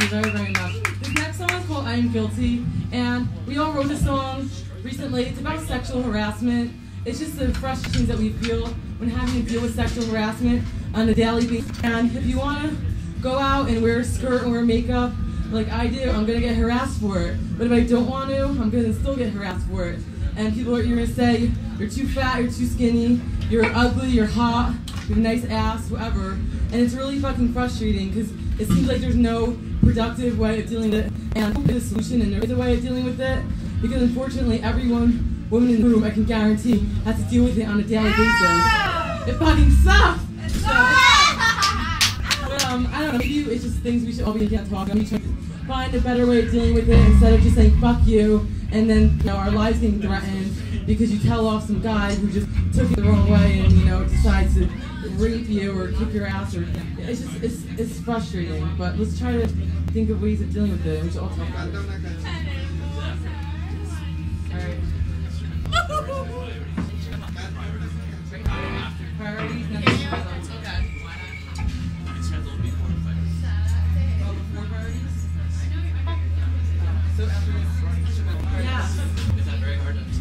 very, very much. This next song is called I Am Guilty, and we all wrote this song recently. It's about sexual harassment. It's just the frustrations that we feel when having to deal with sexual harassment on a daily basis. And if you want to go out and wear a skirt and wear makeup like I do, I'm going to get harassed for it. But if I don't want to, I'm going to still get harassed for it. And people are going to say, you're too fat, you're too skinny, you're ugly, you're hot, you have a nice ass, whatever. And it's really fucking frustrating because it seems like there's no productive way of dealing with it. And there's a solution and there is a way of dealing with it. Because unfortunately, every woman in the room, I can guarantee, has to deal with it on a daily basis. It fucking sucks! So, but I don't know, maybe it's just things we should all be talking about. We try to find a better way of dealing with it instead of just saying fuck you and then our lives getting threatened because you tell off some guy who just took it the wrong way and decides to rape you or kick your ass or it's just it's frustrating. But let's try to think of ways of dealing with it. We should all talk about it. Alright. Priorities next time. Okay. Before priorities? So after this. Yeah. Is that very hard to understand?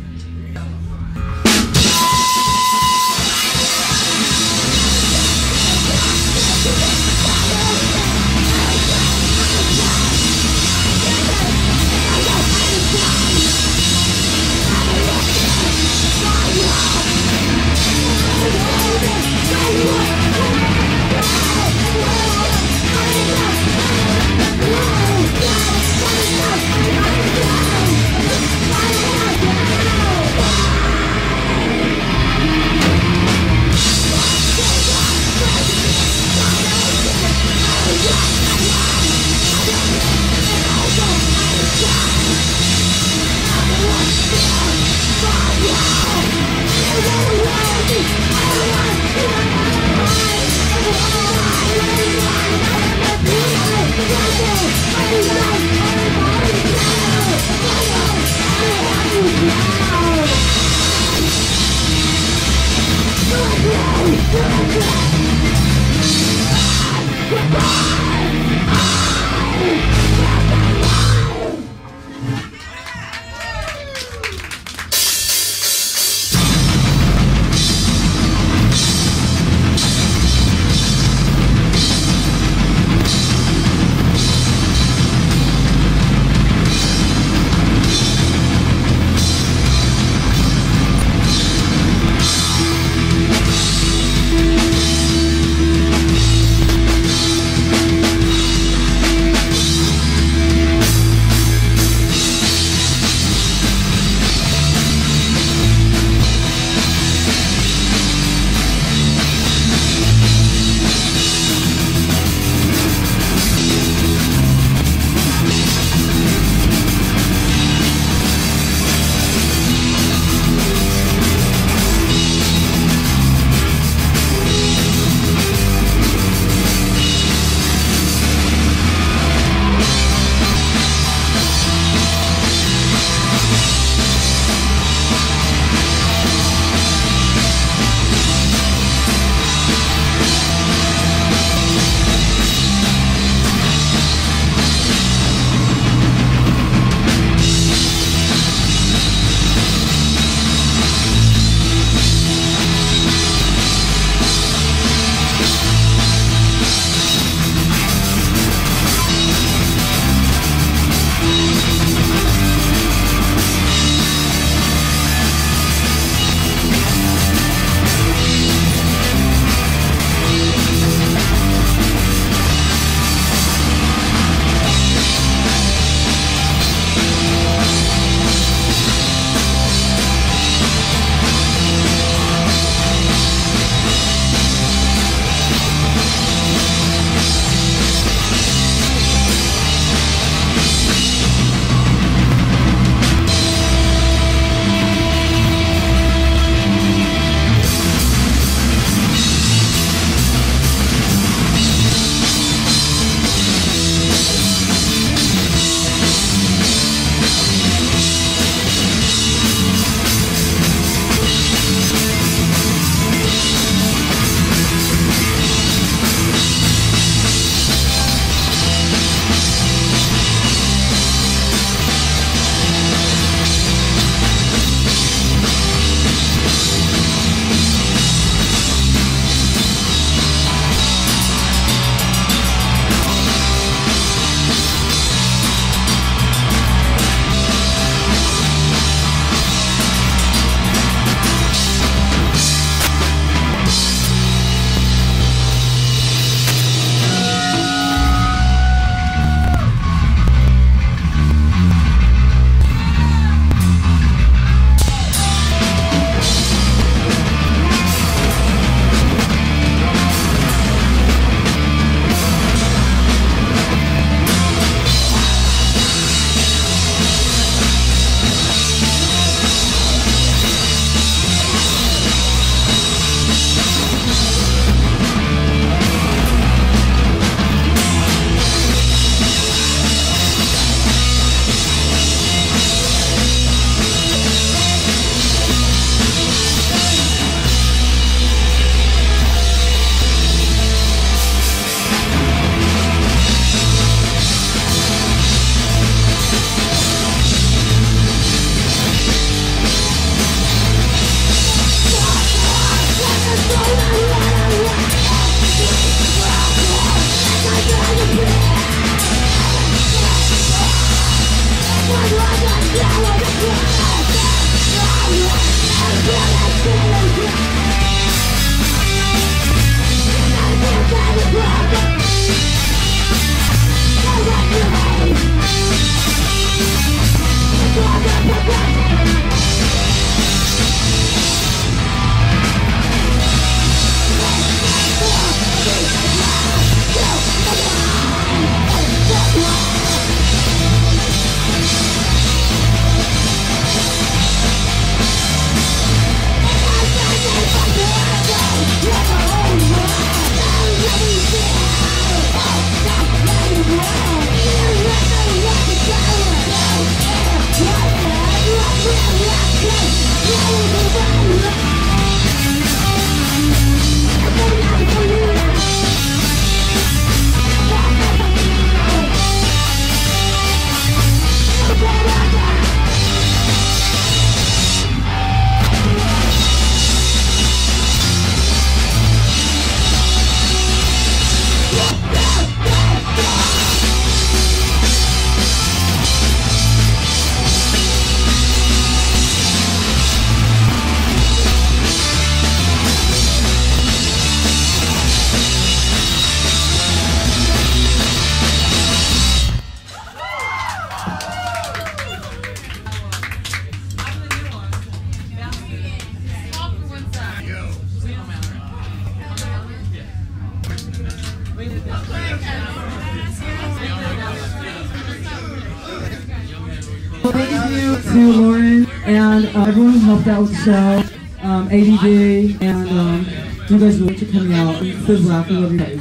Thank you to Lauren and everyone who helped out with the show, ADD, and you guys really for coming out. I'm so glad for you guys.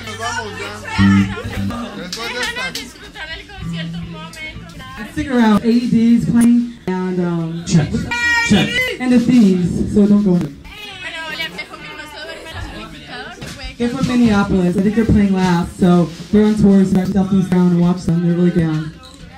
Stick around, ADD is playing, and Check. and the Thieves, so don't go in. They're from Minneapolis. I think they're playing last, so they're on tour, so definitely down and watch them. They're really down.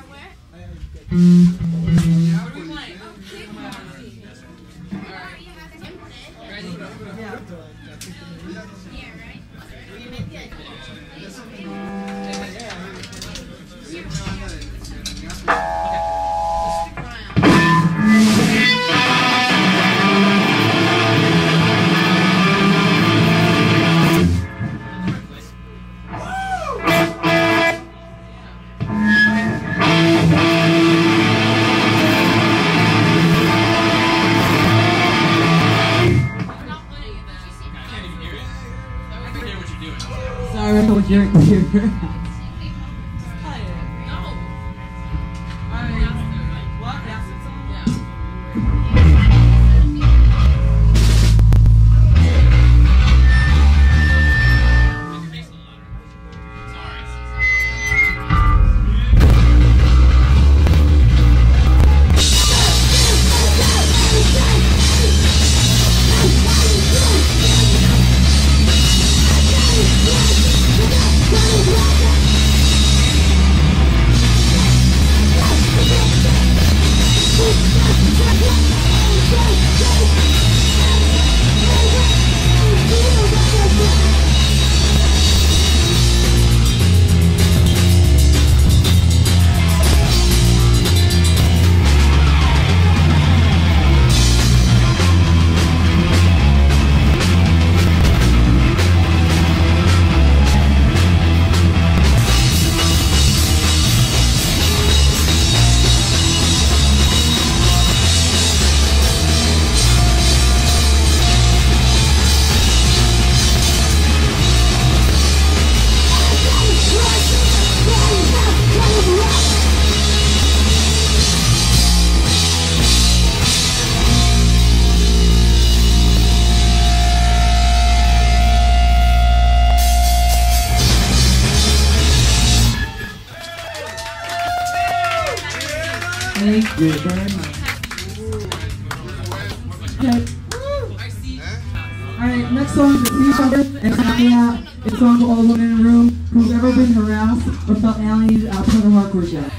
Sorry, I don't hear it. Thank you very much. Okay. Alright, next song is Sea Shelter, and after that, it's a song for all the women in the room who've ever been harassed or felt alienated outside of hardcore yet.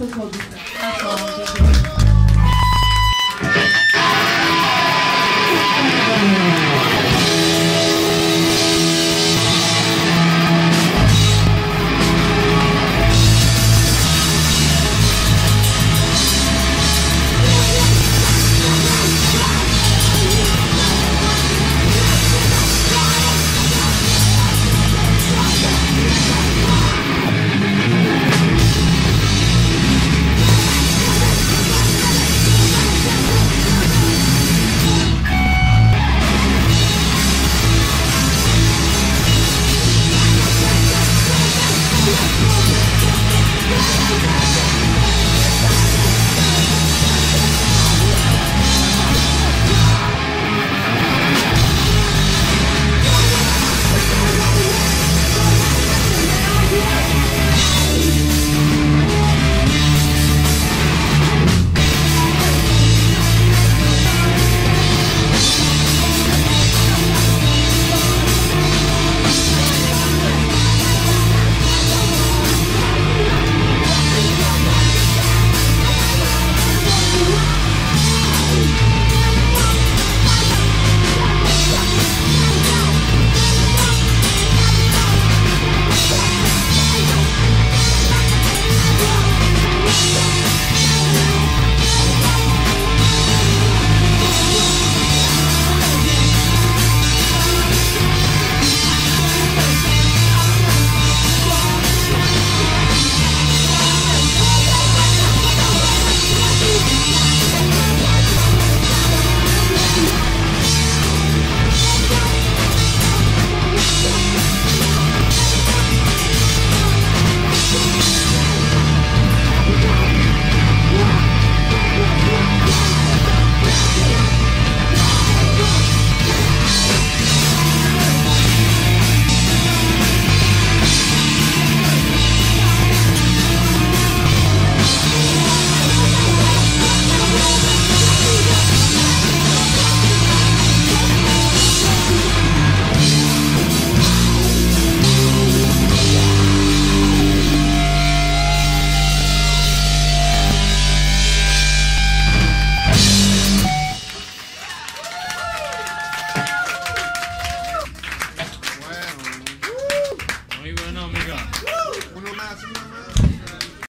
also told you so. That's all.